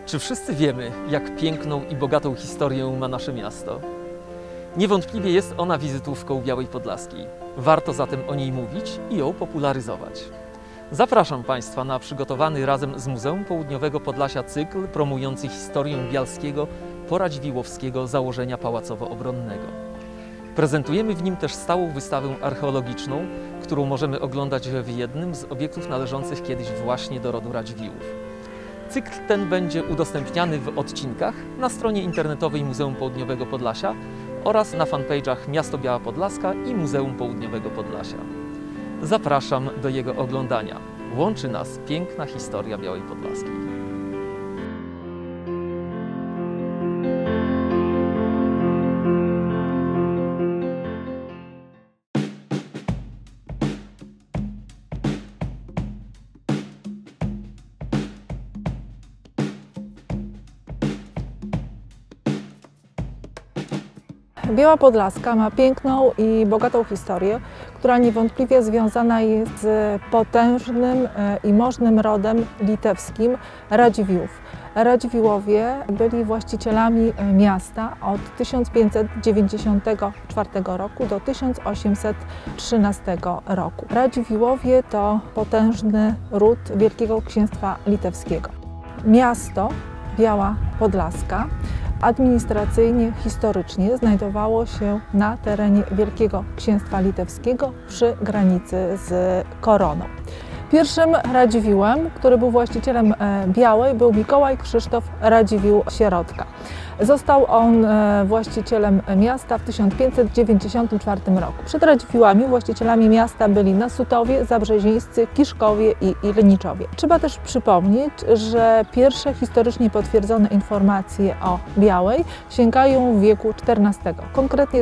Czy wszyscy wiemy, jak piękną i bogatą historię ma nasze miasto? Niewątpliwie jest ona wizytówką Białej Podlaskiej. Warto zatem o niej mówić i ją popularyzować. Zapraszam Państwa na przygotowany razem z Muzeum Południowego Podlasia cykl promujący historię bialskiego, poradziwiłowskiego założenia pałacowo-obronnego. Prezentujemy w nim też stałą wystawę archeologiczną, którą możemy oglądać w jednym z obiektów należących kiedyś właśnie do rodu Radziwiłłów. Cykl ten będzie udostępniany w odcinkach na stronie internetowej Muzeum Południowego Podlasia oraz na fanpage'ach Miasto Biała Podlaska i Muzeum Południowego Podlasia. Zapraszam do jego oglądania. Łączy nas piękna historia Białej Podlaskiej. Biała Podlaska ma piękną i bogatą historię, która niewątpliwie związana jest z potężnym i możnym rodem litewskim Radziwiłłów. Radziwiłłowie byli właścicielami miasta od 1594 roku do 1813 roku. Radziwiłłowie to potężny ród Wielkiego Księstwa Litewskiego. Miasto Biała Podlaska administracyjnie, historycznie znajdowało się na terenie Wielkiego Księstwa Litewskiego przy granicy z Koroną. Pierwszym Radziwiłłem, który był właścicielem Białej, był Mikołaj Krzysztof Radziwiłł-Sierotka. Został on właścicielem miasta w 1594 roku. Przed Radziwiłłami właścicielami miasta byli Nasutowie, Zabrzezińscy, Kiszkowie i Ilniczowie. Trzeba też przypomnieć, że pierwsze historycznie potwierdzone informacje o Białej sięgają wieku XIV, konkretnie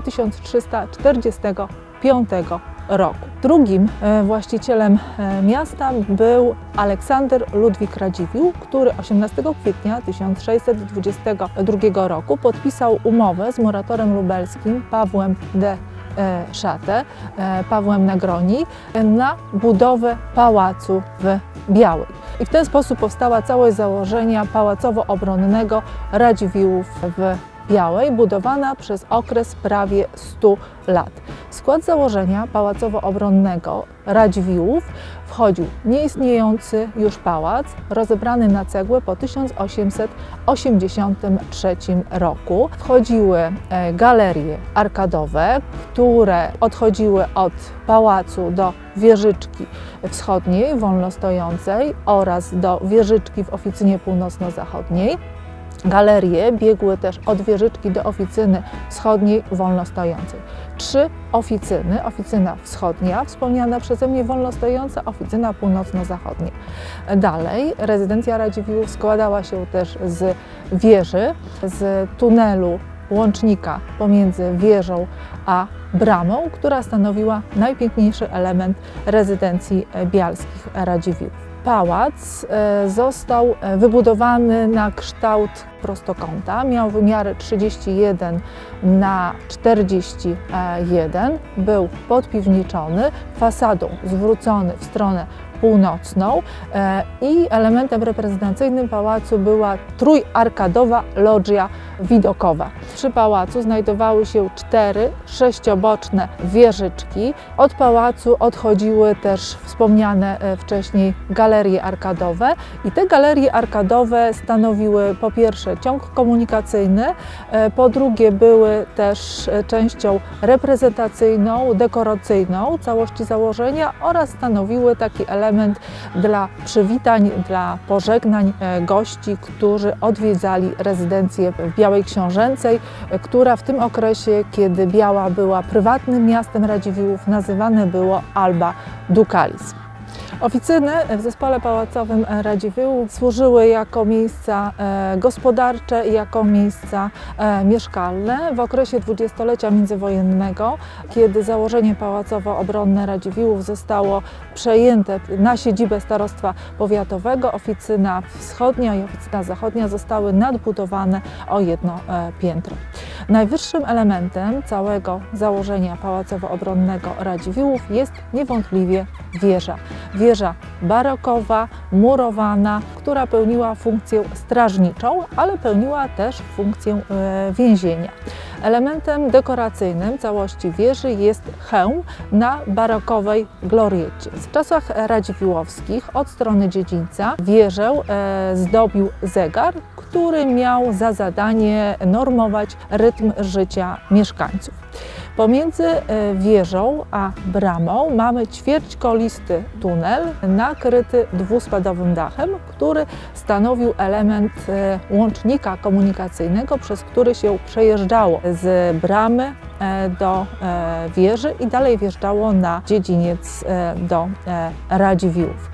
1345 roku. Drugim właścicielem miasta był Aleksander Ludwik Radziwiłł, który 18 kwietnia 1622 roku podpisał umowę z moratorem lubelskim Pawłem de Szatę, Pawłem Negroni, na budowę pałacu w Białej. I w ten sposób powstała całość założenia pałacowo-obronnego Radziwiłłów w Białej, budowana przez okres prawie 100 lat. W skład założenia pałacowo-obronnego Radziwiłłów wchodził nieistniejący już pałac, rozebrany na cegłę po 1883 roku. Wchodziły galerie arkadowe, które odchodziły od pałacu do wieżyczki wschodniej, wolnostojącej, oraz do wieżyczki w oficynie północno-zachodniej. Galerie biegły też od wieżyczki do oficyny wschodniej wolnostojącej. 3 oficyny: oficyna wschodnia, wspomniana przeze mnie wolnostojąca, oficyna północno-zachodnia. Dalej rezydencja Radziwiłłów składała się też z wieży, z tunelu łącznika pomiędzy wieżą a bramą, która stanowiła najpiękniejszy element rezydencji bialskich Radziwiłłów. Pałac został wybudowany na kształt prostokąta, miał wymiary 31 na 41, był podpiwniczony, fasadą zwrócony w stronę północną i elementem reprezentacyjnym pałacu była trójarkadowa loggia widokowa. Przy pałacu znajdowały się 4 sześcioboczne wieżyczki. Od pałacu odchodziły też wspomniane wcześniej galerie arkadowe i te galerie arkadowe stanowiły po pierwsze ciąg komunikacyjny, po drugie były też częścią reprezentacyjną, dekoracyjną całości założenia oraz stanowiły taki element dla przywitań, dla pożegnań gości, którzy odwiedzali rezydencję w Białej Książęcej, która w tym okresie, kiedy Biała była prywatnym miastem Radziwiłłów, nazywane było Alba Ducalis. Oficyny w zespole pałacowym Radziwiłłów służyły jako miejsca gospodarcze i jako miejsca mieszkalne. W okresie dwudziestolecia międzywojennego, kiedy założenie pałacowo-obronne Radziwiłłów zostało przejęte na siedzibę starostwa powiatowego, oficyna wschodnia i oficyna zachodnia zostały nadbudowane o jedno piętro. Najwyższym elementem całego założenia pałacowo-obronnego Radziwiłłów jest niewątpliwie wieża. Wieża barokowa, murowana, która pełniła funkcję strażniczą, ale pełniła też funkcję więzienia. Elementem dekoracyjnym całości wieży jest hełm na barokowej gloriecie. W czasach radziwiłłowskich od strony dziedzińca wieżę zdobił zegar, który miał za zadanie normować rytm życia mieszkańców. Pomiędzy wieżą a bramą mamy ćwierćkolisty tunel nakryty dwuspadowym dachem, który stanowił element łącznika komunikacyjnego, przez który się przejeżdżało z bramy do wieży i dalej wjeżdżało na dziedziniec do Radziwiłłów.